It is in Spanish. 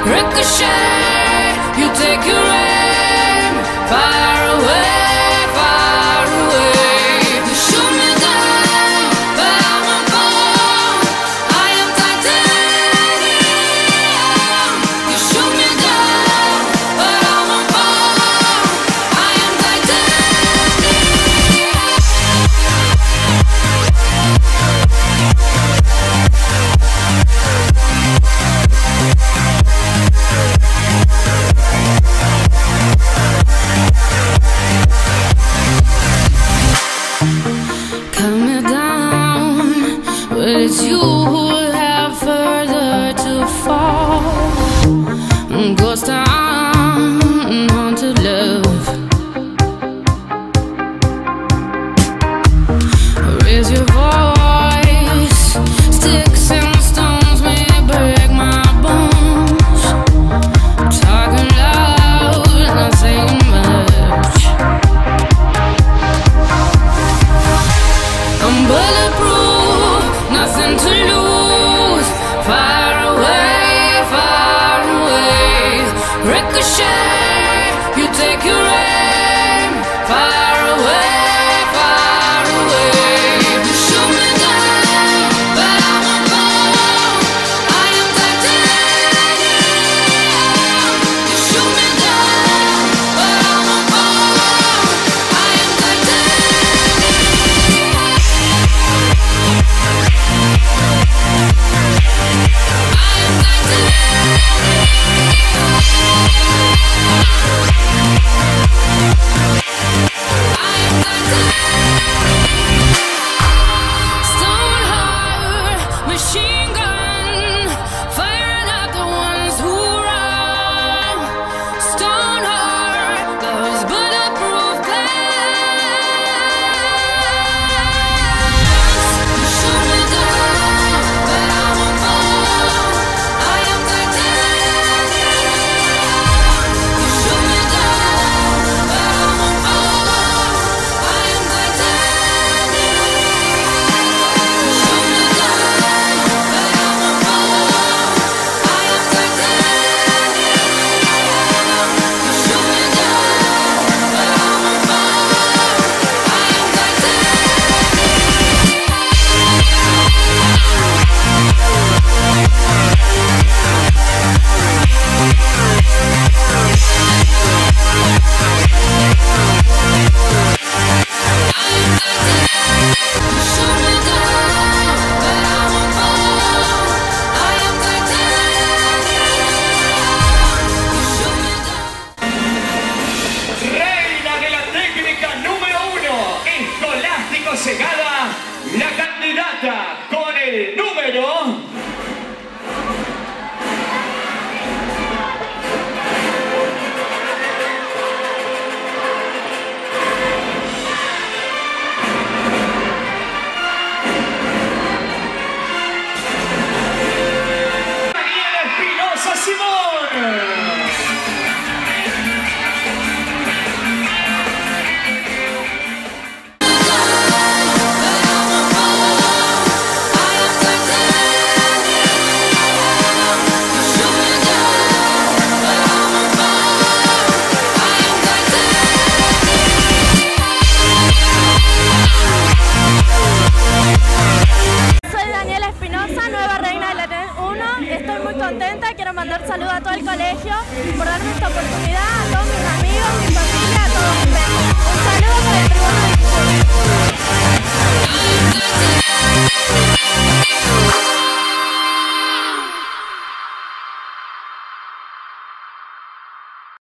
Ricochet, you take your aim far away, far away. You shoot me down, but I won't fall. I am titanium. You shoot me down, but I won't fall. I am cut me down, but it's you who will have further to fall. Ghost town, haunted love. Raise your voice, sticks and stones may break my bones. Talking loud, not saying much. I'm bulletproof, nothing to lose. Far away, far away. Ricochet, you take your aim. Far away, far away. You shoot me down, but I won't fall. I am titanium. You shoot me down, but I won't fall. I am Stoneheart, machine gun, firing at the ones who run. Stoneheart, those bulletproof glass. You shoot me down, but I won't fall. I am titanium. You shoot me down, but I won't fall. I am titanium. You shoot me down, but I won't fall. I am titanium. You shoot me down, but I won't fall. I am Reina de la técnica número 1, Escolástico Segada, la candidata con el número... Daniela Espinosa Simón. Soy Daniela Espinosa, nueva reina de la T1. Estoy muy contenta, quiero mandar saludos a todo el colegio por darme esta oportunidad, a todos mis amigos, mis